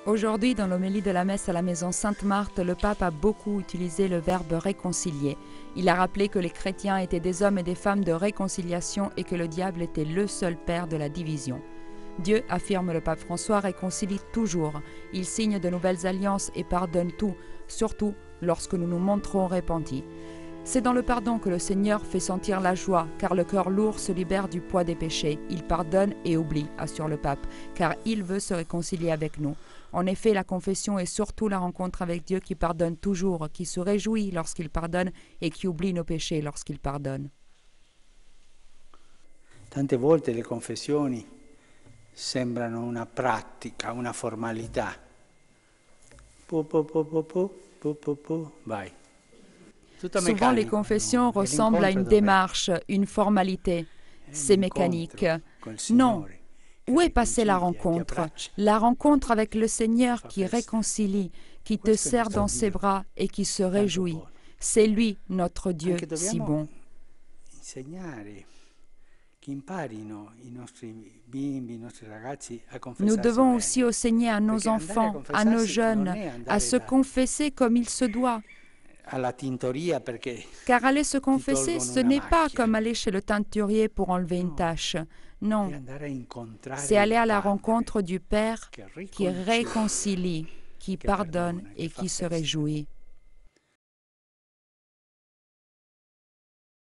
Aujourd'hui, dans l'homélie de la messe à la maison Sainte-Marthe, le pape a beaucoup utilisé le verbe réconcilier. Il a rappelé que les chrétiens étaient des hommes et des femmes de réconciliation et que le diable était le seul père de la division. Dieu, affirme le pape François, réconcilie toujours. Il signe de nouvelles alliances et pardonne tout, surtout lorsque nous nous montrons repentis. C'est dans le pardon que le Seigneur fait sentir la joie, car le cœur lourd se libère du poids des péchés. Il pardonne et oublie, assure le pape, car il veut se réconcilier avec nous. En effet, la confession est surtout la rencontre avec Dieu qui pardonne toujours, qui se réjouit lorsqu'il pardonne et qui oublie nos péchés lorsqu'il pardonne. Tante volte le confessioni sembrano una pratica, una formalità. Vai. Souvent, les confessions ressemblent à une démarche, une formalité. C'est mécanique. Non. Où est passée la rencontre? La rencontre avec le Seigneur qui réconcilie, qui te serre dans ses bras et qui se réjouit. C'est lui, notre Dieu, si bon. Nous devons aussi enseigner à nos enfants, à nos jeunes, à se confesser comme il se doit. Car aller se confesser, ce n'est pas comme aller chez le teinturier pour enlever une tache. Non, c'est aller à la rencontre du Père qui réconcilie, qui pardonne et qui se réjouit.